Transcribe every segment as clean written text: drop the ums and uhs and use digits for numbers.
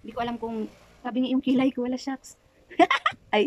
Hindi ko alam kung, sabi niya yung kilay ko, wala shucks. Ay.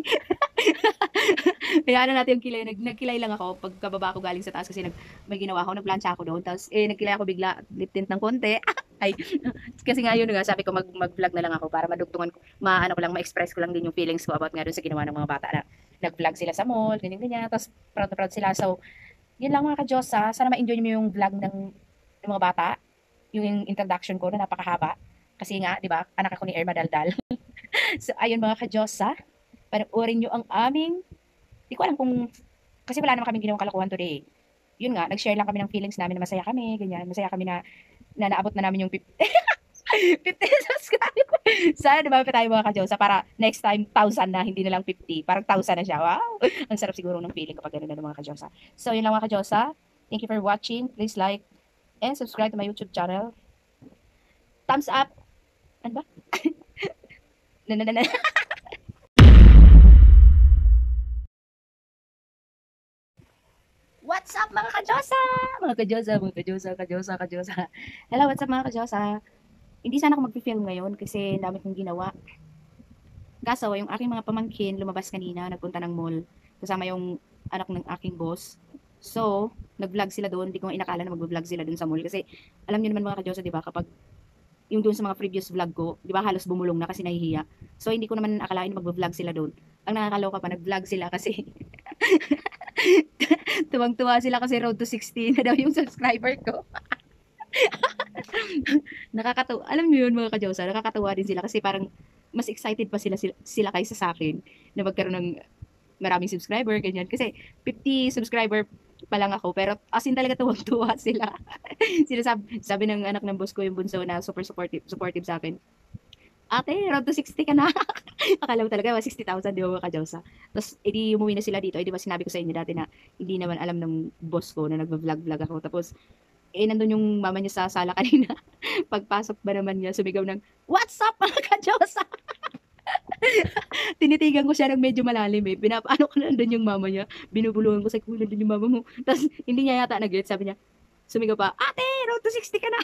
Kaya natin yung kilay. Nagkilay lang ako pagkababa ko galing sa taas kasi may ginawa ako, nagplancha ako doon. Tapos nagkilay ako bigla, lip tint ng konti. Ay, kasi nga yun nga, sabi ko mag-vlog na lang ako para madugtungan ko, maano ko lang, ma-express ko lang din yung feelings ko about nga doon sa ginawa ng mga bata na nag-vlog sila sa mall, ganyan-ganyan. Tapos proud na proud sila. So, yun lang mga ka-Diyos ha. Sana ma-enjoy niyo yung vlog ng mga bata. Yung introduction ko na napakahaba. Kasi nga, di ba, anak ako ni Irma Daldal. So, ayun mga ka-Diyos ha. Panoorin nyo ang aming, di ko alam kung, kasi wala naman kaming ginawang kalokohan today. Yun nga, nag-share lang kami ng feelings namin na masaya kami, ganyan. Masaya kami na naabot na namin yung 50 subscribe. Sana dumami pa tayo mga ka-Diyosa para next time 1,000 na, hindi na lang 50. Parang 1,000 na siya. Wow! Ang sarap siguro ng feeling kapag gano'n na mga ka-Diyosa. So, yun lang mga ka-Diyosa. Thank you for watching. Please like and subscribe to my YouTube channel. Thumbs up. Ano ba? What's up mga ka-Diyosa? Mga ka-Diyosa, mga ka-Diyosa, ka-Diyosa, ka-Diyosa. Hello, what's up mga ka-Diyosa? Hindi sana ako mag-film ngayon kasi dami kong ginawa. Kaso, yung aking mga pamangkin lumabas kanina, nagpunta ng mall. Kasama yung anak ng aking boss. So, nag-vlog sila doon. Hindi ko inakala na mag-vlog sila doon sa mall. Kasi, alam niyo naman mga ka-Diyosa, di ba, kapag yung doon sa mga previous vlog ko, di ba, halos bumulong na kasi nahihiya. So, hindi ko naman akalain na mag-vlog sila doon. Ang nakakaloka pa, nag-vlog sila kasi tuwang-tuwa sila kasi road to 60 na daw yung subscriber ko. Nakakatawa. Alam niyo yun mga ka-Diyosa, nakakatawa din sila kasi parang mas excited pa sila kaysa sa akin na magkaroon ng maraming subscriber, ganyan. Kasi 50 subscriber pa lang ako, pero as in talaga tuwang-tuwa sila. sabi ng anak ng boss ko, yung bunso na super supportive sa akin. Ate, road to 60 ka na. Akala mo talaga, 60,000, di ba mga ka-Diyosa? Tapos, edi umuwi na sila dito. Di ba sinabi ko sa inyo dati na hindi naman alam ng boss ko na nag-vlog ako. Tapos, nandun yung mama niya sa sala kanina. Pagpasok ba naman niya, sumigaw ng, "What's up mga ka-Diyosa?" Tinitigan ko siya ng medyo malalim eh. Pinapaano ko nandun yung mama niya. Binubulungan ko sa kulo, nandun yung mama mo. Tapos, hindi niya yata nag-get. Sabi niya, sumigaw pa, "Ate, road to 60 ka na."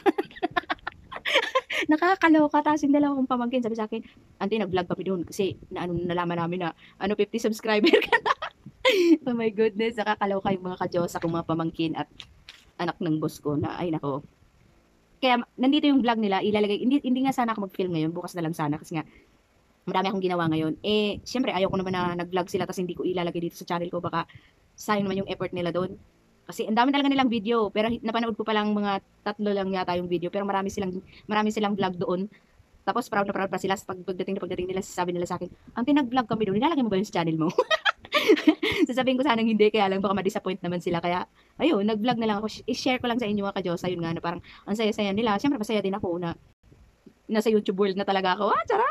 Nakakaloka. Tapos yung dalawa kong pamangkin, sabi sa akin, "Auntie, nag-vlog kami doon kasi nalaman namin na 50 subscriber ka na." Oh my goodness, nakakaloka yung mga ka-Diyosa kong mga pamangkin at anak ng boss ko na, ay nako. Kaya nandito yung vlog nila, ilalagay, hindi nga sana ako mag-film ngayon, bukas na lang sana kasi nga marami akong ginawa ngayon. Syempre ayaw ko naman na nag-vlog sila tapos hindi ko ilalagay dito sa channel ko, baka sayang naman yung effort nila doon. Kasi ang dami talaga nilang video, pero napanood ko pa lang mga 3 lang yata yung video, pero marami silang vlog doon. Tapos proud na proud pa sila pagdating nila, sabi nila sa akin, "Ang tinag-vlog kami doon, nilalagay mo ba yun sa channel mo?" Sasabihin ko sanang hindi, kaya lang baka ma-disappoint naman sila. Kaya, ayun, nag-vlog na lang ako. I-share ko lang sa inyo mga ka-Diyosa, yun nga, na parang ang saya-saya nila. Siyempre, masaya din ako na nasa YouTube world na talaga ako. Tara!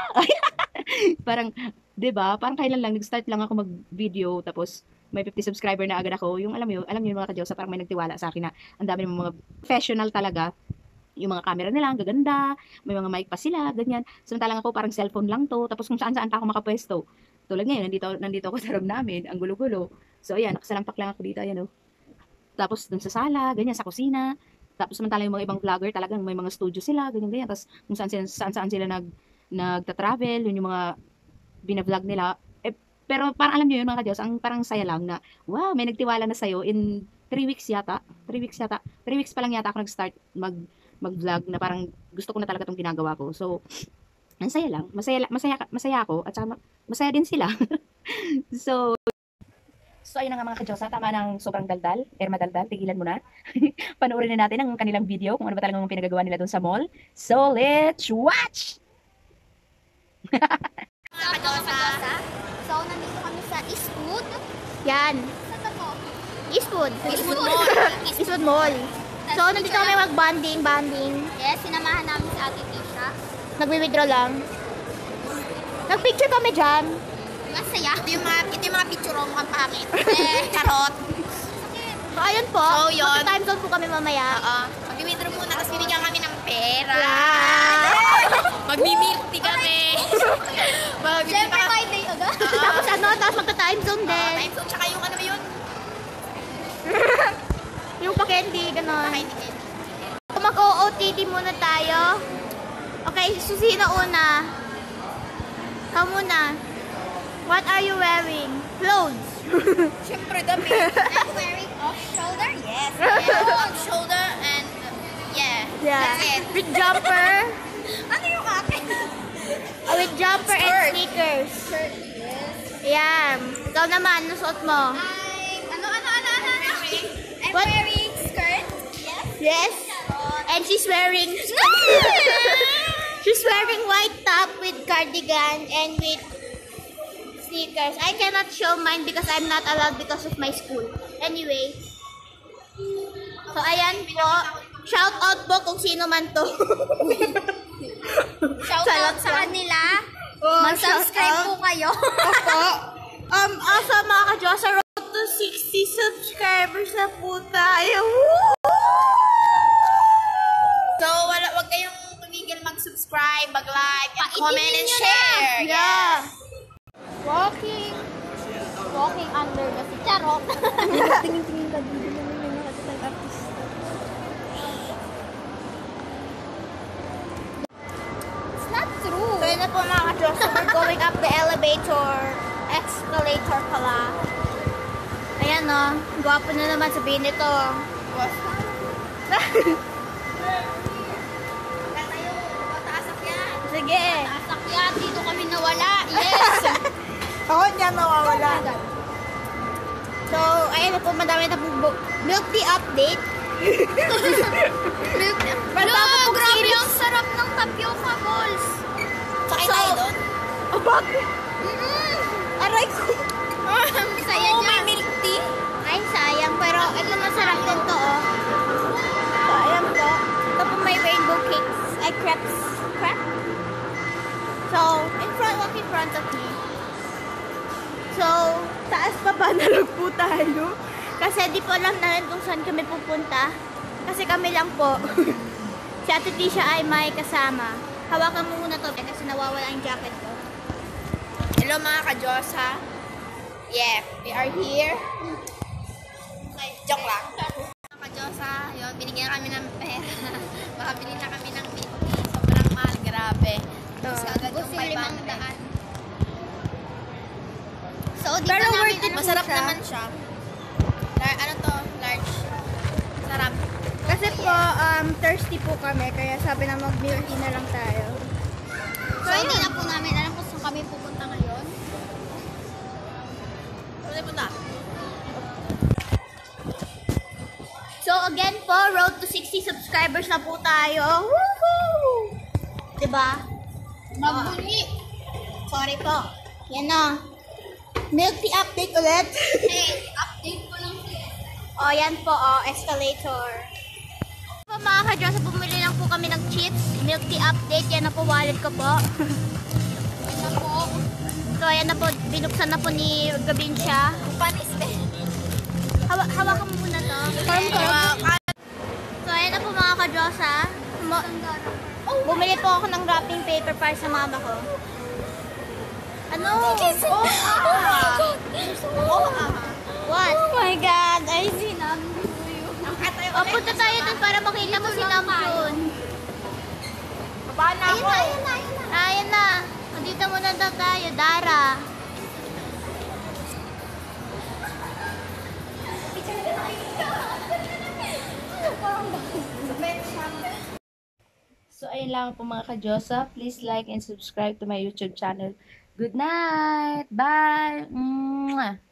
Parang, 'di ba? Parang kailan lang nag-start lang ako mag-video tapos may 50 subscriber na agad ako. Yung alam niyo mga ka-Diyosa, parang may nagtiwala sa akin na ang dami ng mga professional talaga. Yung mga camera nila, ang gaganda, may mga mic pa sila, ganyan. Samantalang ako parang cellphone lang to, tapos kung saan-saan pa ako makapwesto. Tulad ngayon, nandito ako sa room namin, ang gulo-gulo. So ayan, nakasalampak lang ako dito, ayan oh. Tapos dun sa sala, ganyan, sa kusina. Tapos samantalang yung mga ibang vlogger talagang may mga studio sila, ganyan ganyan. Tapos kung saan sila nagta-travel, yun yung mga bina-vlog nila. Pero parang alam niyo yun mga ka-Diyos, ang parang saya lang na, wow, may nagtiwala na sa'yo in 3 weeks yata. 3 weeks yata. 3 weeks pa lang yata ako nag-start mag-vlog na parang gusto ko na talaga itong ginagawa ko. So, ang saya lang. Masaya ako at saka masaya din sila. So, ayun na nga mga ka-Diyosa, tama ng sobrang daldal, Irma Daldal, tigilan mo na. Panoorin na natin ang kanilang video kung ano ba talagang pinagagawa nila doon sa mall. So, let's watch! Mga ka-Diyosa. So, nandito kami sa Eastwood. Yan. Saan ba to? Eastwood. Eastwood Mall. Eastwood Mall. So, nandito kami mag-bonding. Yes, sinamahan namin si Ate Tisha. Nagwi-withdraw lang. Nag-picture kami dyan. Masaya. Ito yung mga picture mo kang pangit. Charot. So, ayun po. So, yun. Time zone po kami mamaya. Oo. Mag-withdraw muna, tapos bibigyan kami ng pera. Magmi-milk kami. Siyempre, my day agad. Tapos magta-time zone din. Time zone, tsaka yung ano ba yun? Yung pa-candy, gano'n. Ay, hindi. Mag-OOTD muna tayo. Okay, so sino una? Ikaw muna. What are you wearing? Clothes. Siyempre, damit. I'm wearing off-shoulder? Yes. Yeah, off-shoulder and yeah. That's it. With jumper. Ano yung akin? With jumper and Skirt. sneakers. Shirt, yes. Ayan. Ikaw naman, ano suot mo? Ano? I'm What? wearing skirt. Yes. Yes. And she's wearing... she's wearing white top with cardigan and with sneakers. I cannot show mine because I'm not allowed because of my school. Anyway. So, ayan po. Shout out po kung sino man to. Shout out sa kanila. Mag-subscribe po kayo. Opo. Also mga ka-Diyos, sa road to 60 subscribers na po tayo. Woo! So, wag kayong tumigil mag-subscribe, mag-like, and comment and nyo share. na. Yeah. Walking under the sea. Charot. Tingin-tingin ka dito naman yung mga tatay artist. It's not true. So yun na po mga ka-Diyos. So we're going up the elevator. Escalator pala. Ayan o. Gwapo na naman sabihin nito. Sige. Sakyan, dito kami nawala. Yes. Ako niya nawawala. So, ayun na po, madami na po milk tea update. Hello, grabe ang sarap ng tapioca balls. Sakay tayo doon? Abag! Aray ko! Saya niya. May milk tea? Ay, sayang. Pero ito masarap din to, oh. So, ayan po. Ito po may rainbow cakes. Ay, crepes. Crepe? So, walk in front of me. So, taas pa ba na lang po tayo? Kasi di po alam namin kung saan kami pupunta. Kasi kami lang po. Si Ate Tisha ay may kasama. Hawakan mo muna to kasi nawawala ang jacket ko. Hello mga ka-Diyosa. Yeah, we are here. Joke lang. Mga ka-Diyosa, yun, binigyan kami ng pera. Makabili na kami ng milk tea. Sobrang mahal, grabe. Tapos agad yung 500. So, dito Pero namin, worth it po masarap siya. naman siya. Ano to? Large. Sarap. Kasi po, thirsty po kami. Kaya sabi na mag-milk tea na lang tayo. So, hindi na po namin alam kung saan kami pupunta ngayon. Saan punta? So again po, road to 60 subscribers na po tayo. Woohoo! Diba? Magbunyi. Sorry po. Yan na. Milk tea update ulit. Hey, update ko lang siya. O, yan po, escalator. Po mga ka-Diyos, bumili lang po kami ng chips. Milk tea update, yan na po wallet ko po. Yan na po. So, ayan na po, binuksan na po ni Gabinsya. Panis din. Hawakan mo muna to. So, ayan na po mga ka-Diyos, ha. Bumili po ako ng wrapping paper para sa mama ko. Ano? Oh my God. What? Oh my God. I see Namjoon. O, punta tayo dun para makita mo si Namjoon. Baba na ako. Ayun na. Dito muna daw tayo, Dara. So, ayun lang po mga ka-Diyosa. Please like and subscribe to my YouTube channel. Good night! Bye! Mwah!